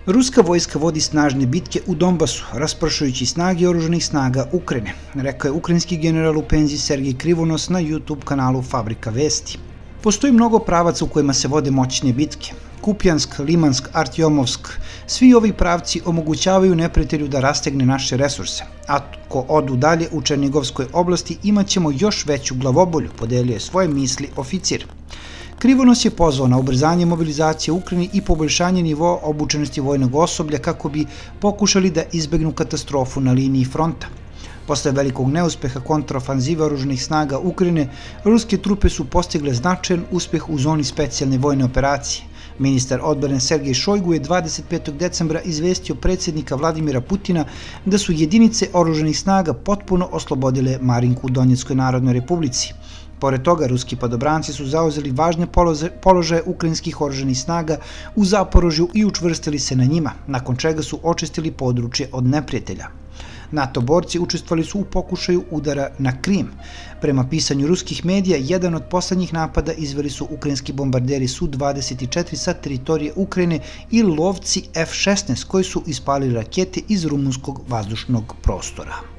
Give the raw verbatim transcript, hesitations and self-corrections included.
Ruska vojska vodi snažne bitke u Donbasu, raspršujući snage oružanih snaga Ukrajine, rekao je ukrajinski general u penziji Sergej Krivonos na YouTube kanalu Fabrika vesti. Postoji mnogo pravaca u kojima se vode moćne bitke. Kupjansk, Limansk, Artjomovsk, svi ovi pravci omogućavaju neprijatelju da rastegne naše resurse. Ako odu dalje u Černigovskoj oblasti, imat ćemo još veću glavobolju, podelio je svoje misli oficir. Krivonos je pozvao na ubrzanje mobilizacije u Ukrajini i poboljšanje nivoa obučenosti vojnog osoblja kako bi pokušali da izbegnu katastrofu na liniji fronta. Posle velikog neuspeha kontraofanzive oružanih snaga Ukrajine, ruske trupe su postigle značajan uspeh u zoni specijalne vojne operacije. Ministar odbrane Sergej Šojgu je dvadeset petog decembra izvestio predsjednika Vladimira Putina da su jedinice oružanih snaga potpuno oslobodile Marinku u Donjeckoj narodnoj republici. Pored toga, ruski padobranci su zauzeli važne položaje ukrajinskih oružanih snaga u Zaporožju i učvrstili se na njima, nakon čega su očistili područje od neprijatelja. NATO borci učestvovali su u pokušaju udara na Krim. Prema pisanju ruskih medija, jedan od poslednjih napada izveli su ukrajinski bombarderi Su dvadeset četiri sa teritorije Ukrajine i lovci F šesnaest koji su ispalili rakete iz rumunskog vazdušnog prostora.